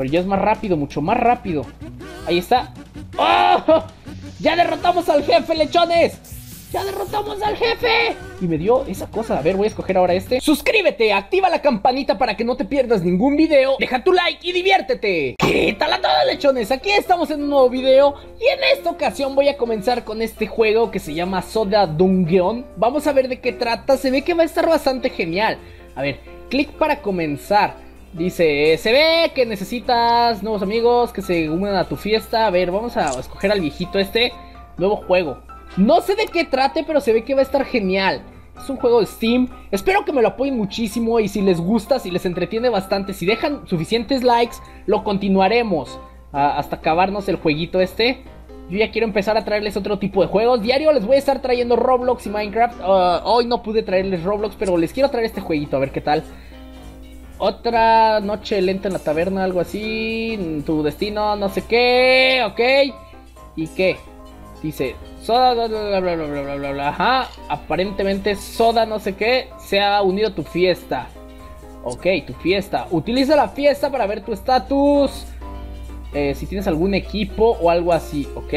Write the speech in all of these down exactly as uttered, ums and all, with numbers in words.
Pero ya es más rápido, mucho más rápido. Ahí está. ¡Oh! ¡Ya derrotamos al jefe, lechones! ¡Ya derrotamos al jefe! Y me dio esa cosa. A ver, voy a escoger ahora este. Suscríbete, activa la campanita para que no te pierdas ningún video. Deja tu like y diviértete. ¿Qué tal a todos, lechones? Aquí estamos en un nuevo video. Y en esta ocasión voy a comenzar con este juego que se llama Soda Dungeon. Vamos a ver de qué trata. Se ve que va a estar bastante genial. A ver, clic para comenzar. Dice, se ve que necesitas nuevos amigos que se unan a tu fiesta. A ver, vamos a escoger al viejito este. Nuevo juego. No sé de qué trate, pero se ve que va a estar genial. Es un juego de Steam. Espero que me lo apoyen muchísimo. Y si les gusta, si les entretiene bastante, si dejan suficientes likes, lo continuaremos uh, hasta acabarnos el jueguito este. Yo ya quiero empezar a traerles otro tipo de juegos. Diario les voy a estar trayendo Roblox y Minecraft. uh, Hoy no pude traerles Roblox, pero les quiero traer este jueguito, a ver qué tal. Otra noche lenta en la taberna, algo así. Tu destino, no sé qué. Ok. ¿Y qué? Dice, Soda, bla, bla, bla, bla, bla, bla, bla. Ajá. Aparentemente Soda, no sé qué, se ha unido a tu fiesta. Ok, tu fiesta. Utiliza la fiesta para ver tu estatus. Eh, si tienes algún equipo o algo así. Ok.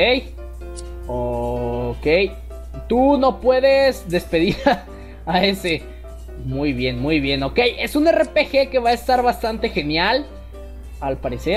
Ok. Tú no puedes despedir a ese. Muy bien, muy bien, ok. Es un R P G que va a estar bastante genial, al parecer.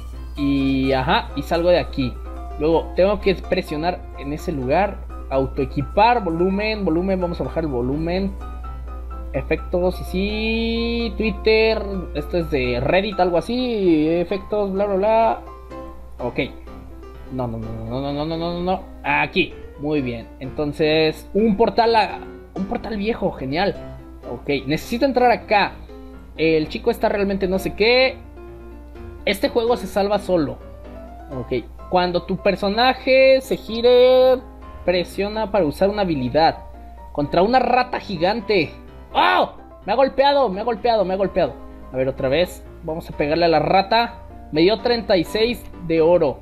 Y ajá, y salgo de aquí. Luego tengo que presionar en ese lugar. Autoequipar, volumen, volumen, vamos a bajar el volumen. Efectos, y sí, Twitter. Esto es de Reddit, algo así. Efectos, bla, bla, bla. Ok. No, no, no, no, no, no, no, no, no. Aquí, muy bien. Entonces, un portal, a... un portal viejo, genial. Ok, necesito entrar acá. El chico está realmente no sé qué. Este juego se salva solo. Ok, cuando tu personaje se gire, presiona para usar una habilidad contra una rata gigante. ¡Oh! Me ha golpeado, me ha golpeado, me ha golpeado. A ver, otra vez. Vamos a pegarle a la rata. Me dio treinta y seis de oro.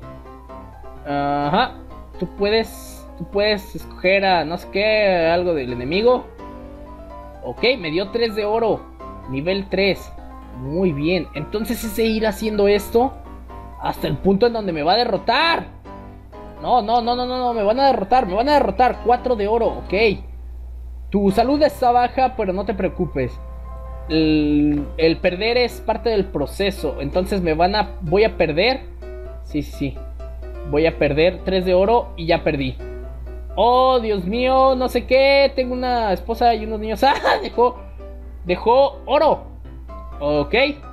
Ajá. Tú puedes, tú puedes escoger a no sé qué, algo del enemigo. Ok, me dio tres de oro. Nivel tres. Muy bien. Entonces es de ir haciendo esto hasta el punto en donde me va a derrotar. No, no, no, no, no, no. Me van a derrotar, me van a derrotar. cuatro de oro, ok. Tu salud está baja, pero no te preocupes. El, el perder es parte del proceso. Entonces me van a... Voy a perder. Sí, sí, sí. Voy a perder tres de oro y ya perdí. Oh, Dios mío, no sé qué. Tengo una esposa y unos niños. ¡Ah! Dejó, dejó oro. Ok.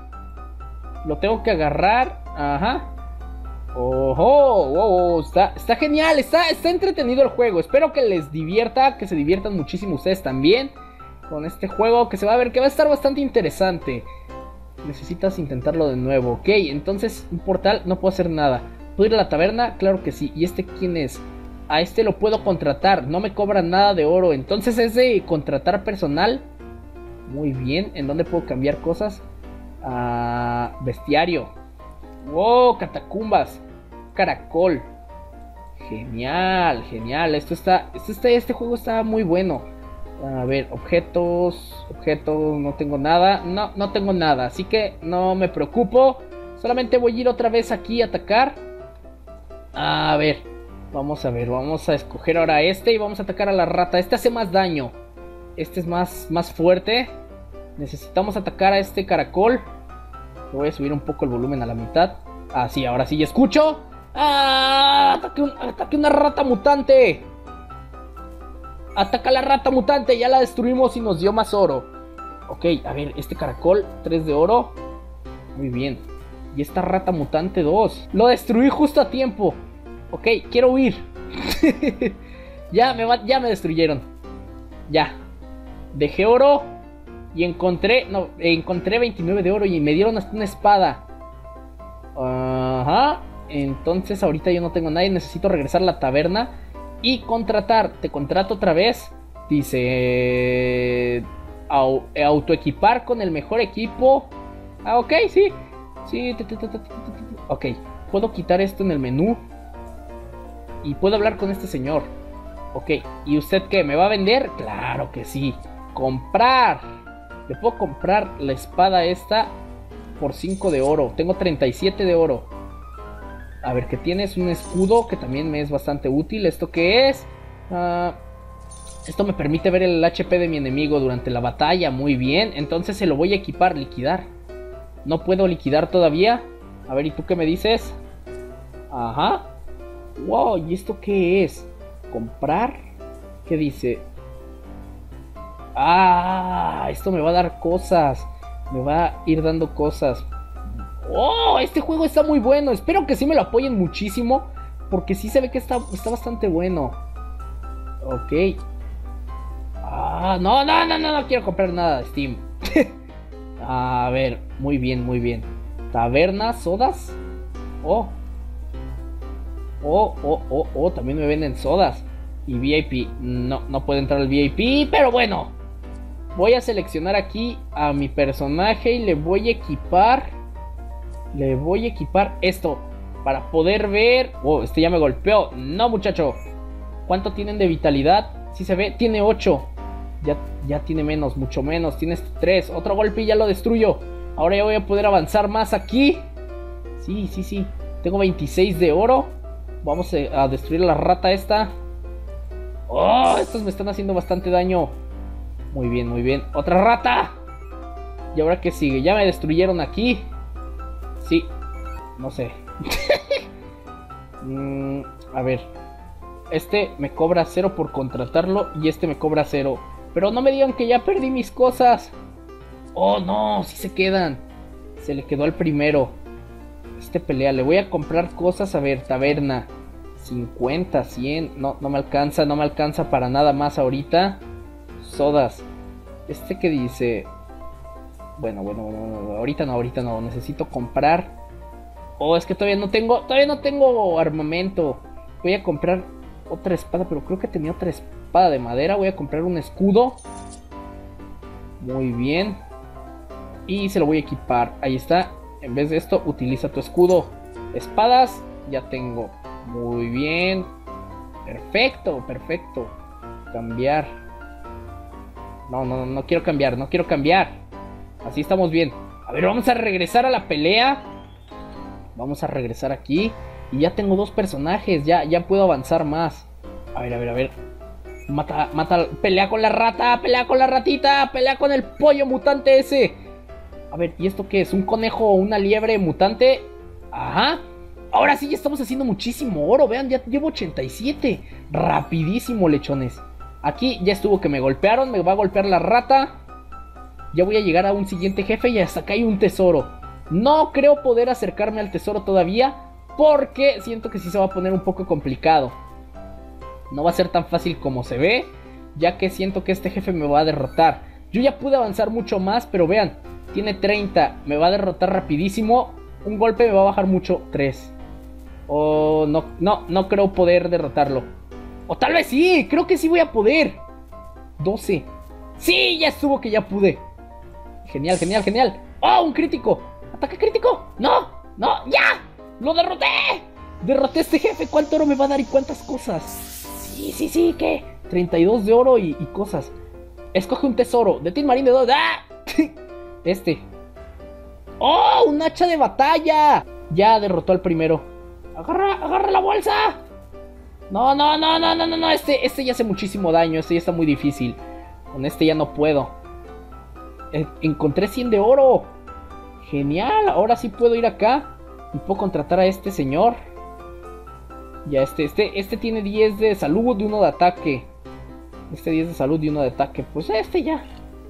Lo tengo que agarrar. Ajá. Ojo, oh, oh, está, está genial. Está, está entretenido el juego. Espero que les divierta. Que se diviertan muchísimo ustedes también con este juego, que se va a ver que va a estar bastante interesante. Necesitas intentarlo de nuevo. Ok, entonces un portal, no puedo hacer nada. ¿Puedo ir a la taberna? Claro que sí. ¿Y este quién es? A este lo puedo contratar, no me cobran nada de oro. Entonces es de contratar personal. Muy bien, ¿en dónde puedo cambiar cosas? Ah, bestiario. Wow, catacumbas. Caracol. Genial, genial. Esto está, esto está, este juego está muy bueno. A ver, objetos, objetos, no tengo nada. No, no tengo nada, así que no me preocupo. Solamente voy a ir otra vez aquí a atacar. A ver. Vamos a ver, vamos a escoger ahora este y vamos a atacar a la rata. Este hace más daño. Este es más, más fuerte. Necesitamos atacar a este caracol. Le voy a subir un poco el volumen a la mitad. Ah, sí, ahora sí ya escucho. ¡Ah! Ataque, un, ataque una rata mutante. Ataca a la rata mutante. Ya la destruimos y nos dio más oro. Ok, a ver, este caracol, tres de oro. Muy bien. Y esta rata mutante, dos. Lo destruí justo a tiempo. Ok, quiero huir. ya, me va, ya me destruyeron. Ya. Dejé oro. Y encontré... No, encontré veintinueve de oro. Y me dieron hasta una espada. Ajá. Entonces ahorita yo no tengo nadie. Necesito regresar a la taberna y contratar. Te contrato otra vez. Dice... Au, autoequipar con el mejor equipo. Ah, ok, sí. Sí. Ok. Puedo quitar esto en el menú. Y puedo hablar con este señor. Ok, ¿y usted qué? ¿Me va a vender? Claro que sí. Comprar. Le puedo comprar la espada esta por cinco de oro. Tengo treinta y siete de oro. A ver, ¿qué tienes? Un escudo que también me es bastante útil. ¿Esto qué es? Uh, esto me permite ver el H P de mi enemigo durante la batalla. Muy bien, entonces se lo voy a equipar. Liquidar. No puedo liquidar todavía. A ver, ¿y tú qué me dices? Ajá. Wow, ¿y esto qué es? ¿Comprar? ¿Qué dice? Ah, esto me va a dar cosas. Me va a ir dando cosas. ¡Oh! Este juego está muy bueno. Espero que sí me lo apoyen muchísimo. Porque sí se ve que está, está bastante bueno. Ok. Ah, no, no, no, no, no quiero comprar nada de Steam. A ver, muy bien, muy bien. Tabernas, sodas. Oh. Oh, oh, oh, oh, también me venden sodas. Y V I P. No, no puede entrar el V I P, pero bueno. Voy a seleccionar aquí a mi personaje y le voy a equipar. Le voy a equipar esto para poder ver. Oh, este ya me golpeó. No, muchacho. ¿Cuánto tienen de vitalidad? Si se ve, tiene ocho. Ya, ya tiene menos, mucho menos. Tienes tres. Otro golpe y ya lo destruyo. Ahora ya voy a poder avanzar más aquí. Sí, sí, sí. Tengo veintiséis de oro. Vamos a destruir la rata esta. Oh, estos me están haciendo bastante daño. Muy bien, muy bien. ¡Otra rata! ¿Y ahora qué sigue? Ya me destruyeron aquí. Sí, no sé. mm, a ver. Este me cobra cero por contratarlo y este me cobra cero. Pero no me digan que ya perdí mis cosas. Oh, no, sí se quedan. Se le quedó al primero. Este pelea, le voy a comprar cosas. A ver, taberna. cincuenta, cien. No, no me alcanza, no me alcanza para nada más ahorita. Sodas. Este que dice... Bueno, bueno, bueno, bueno, ahorita no, ahorita no. Necesito comprar. Oh, es que todavía no tengo, todavía no tengo armamento. Voy a comprar otra espada, pero creo que tenía otra espada de madera. Voy a comprar un escudo. Muy bien. Y se lo voy a equipar. Ahí está. En vez de esto, utiliza tu escudo. Espadas, ya tengo. Muy bien. Perfecto, perfecto. Cambiar. No, no, no quiero cambiar, no quiero cambiar. Así estamos bien. A ver, vamos a regresar a la pelea. Vamos a regresar aquí. Y ya tengo dos personajes. Ya, ya puedo avanzar más. A ver, a ver, a ver. Mata, mata. Pelea con la rata. Pelea con la ratita. Pelea con el pollo mutante ese. A ver, ¿y esto qué es? ¿Un conejo o una liebre mutante? Ajá. Ahora sí ya estamos haciendo muchísimo oro. Vean, ya llevo ochenta y siete. Rapidísimo, lechones. Aquí ya estuvo que me golpearon. Me va a golpear la rata. Ya voy a llegar a un siguiente jefe y hasta acá hay un tesoro. No creo poder acercarme al tesoro todavía, porque siento que sí se va a poner un poco complicado. No va a ser tan fácil como se ve, ya que siento que este jefe me va a derrotar. Yo ya pude avanzar mucho más, pero vean, tiene treinta, me va a derrotar rapidísimo. Un golpe me va a bajar mucho, tres. Oh, no, no, no creo poder derrotarlo. O tal vez sí, creo que sí voy a poder. doce. Sí, ya estuvo que ya pude. Genial, genial, genial. ¡Oh, un crítico! ¡Ataque crítico! ¡No! ¡No! ¡Ya! ¡Lo derroté! Derroté a este jefe. ¿Cuánto oro me va a dar y cuántas cosas? Sí, sí, sí, ¿qué? treinta y dos de oro y, y cosas. Escoge un tesoro. De Tin Marín de dos. ¡Ah! Este. ¡Oh! ¡Un hacha de batalla! Ya derrotó al primero. ¡Agarra! ¡Agarra la bolsa! No, no, no, no, no, no, no. Este, este ya hace muchísimo daño. Este ya está muy difícil. Con este ya no puedo. Encontré cien de oro. Genial, ahora sí puedo ir acá y puedo contratar a este señor. Ya este, este, este tiene diez de salud y uno de ataque. Este diez de salud y uno de ataque. Pues este ya.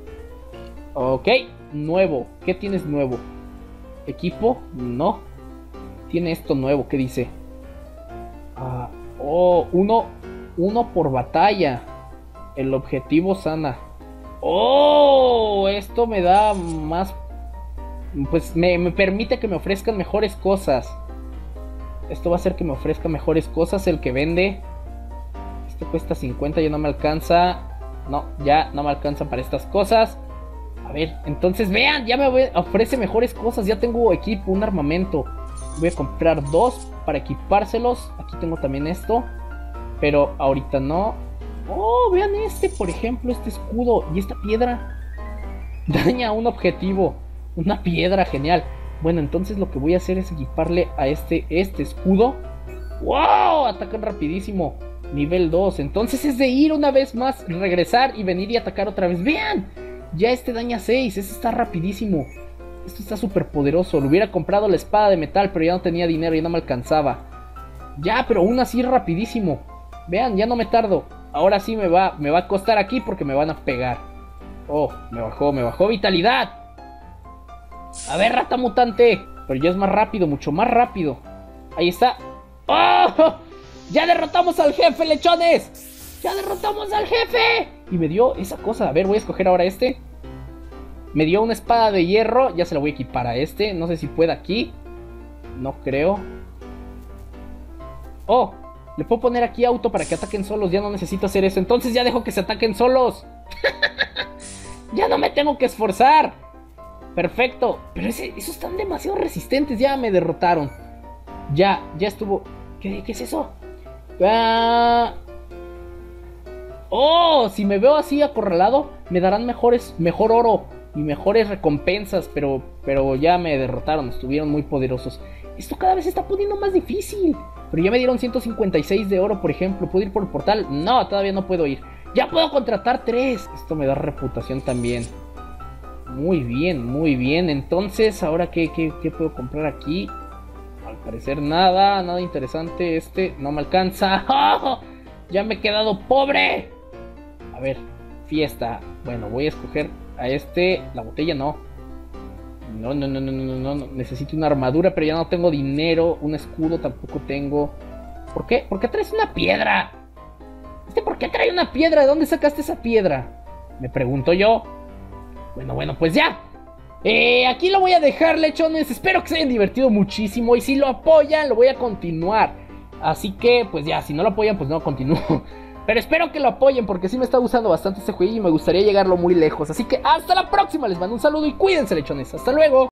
Ok, nuevo. ¿Qué tienes nuevo? ¿Equipo? No. Tiene esto nuevo, ¿qué dice? Ah, oh, uno, uno por batalla. El objetivo sana. ¡Oh! Esto me da más... Pues me, me permite que me ofrezcan mejores cosas. Esto va a hacer que me ofrezca mejores cosas. El que vende... Este cuesta cincuenta, ya no me alcanza. No, ya no me alcanza para estas cosas. A ver, entonces vean, ya me ofrece mejores cosas. Ya tengo equipo, un armamento. Voy a comprar dos para equipárselos. Aquí tengo también esto, pero ahorita no. Oh, vean este, por ejemplo, este escudo y esta piedra. Daña un objetivo. Una piedra, genial. Bueno, entonces lo que voy a hacer es equiparle a este, este escudo. ¡Wow! Atacan rapidísimo. Nivel dos. Entonces es de ir una vez más, regresar y venir y atacar otra vez. ¡Vean! Ya este daña seis. Ese está rapidísimo. Esto está súper poderoso. Le hubiera comprado la espada de metal, pero ya no tenía dinero, ya no me alcanzaba. Ya, pero aún así rapidísimo. Vean, ya no me tardo. Ahora sí me va, me va a costar aquí porque me van a pegar. Oh, me bajó, me bajó vitalidad. A ver, rata mutante. Pero ya es más rápido, mucho más rápido. Ahí está. ¡Oh! ¡Ya derrotamos al jefe, lechones! ¡Ya derrotamos al jefe! Y me dio esa cosa. A ver, voy a escoger ahora este. Me dio una espada de hierro. Ya se la voy a equipar a este. No sé si pueda aquí. No creo. Oh, le puedo poner aquí auto para que ataquen solos. Ya no necesito hacer eso. Entonces ya dejo que se ataquen solos. Ya no me tengo que esforzar. Perfecto. Pero ese, esos están demasiado resistentes. Ya me derrotaron. Ya, ya estuvo. ¿Qué, qué es eso? Ah... Oh, si me veo así acorralado, me darán mejores, mejor oro y mejores recompensas. Pero, pero ya me derrotaron. Estuvieron muy poderosos. Esto cada vez se está poniendo más difícil. Pero ya me dieron ciento cincuenta y seis de oro, por ejemplo. ¿Puedo ir por el portal? No, todavía no puedo ir. Ya puedo contratar tres. Esto me da reputación también. Muy bien, muy bien. Entonces, ¿ahora qué, qué, qué puedo comprar aquí? Al parecer nada, nada interesante. Este no me alcanza. ¡Oh! Ya me he quedado pobre. A ver, fiesta. Bueno, voy a escoger a este. La botella no. No, no, no, no, no, no, no. Necesito una armadura, pero ya no tengo dinero. Un escudo tampoco tengo. ¿Por qué? ¿Por qué traes una piedra? ¿Este por qué trae una piedra? ¿De dónde sacaste esa piedra? Me pregunto yo. Bueno, bueno, pues ya. Eh, aquí lo voy a dejar, lechones. Espero que se hayan divertido muchísimo. Y si lo apoyan, lo voy a continuar. Así que, pues ya, si no lo apoyan, pues no continúo. Pero espero que lo apoyen porque sí me está gustando bastante este juego y me gustaría llegarlo muy lejos. Así que hasta la próxima, les mando un saludo y cuídense, lechones. Hasta luego.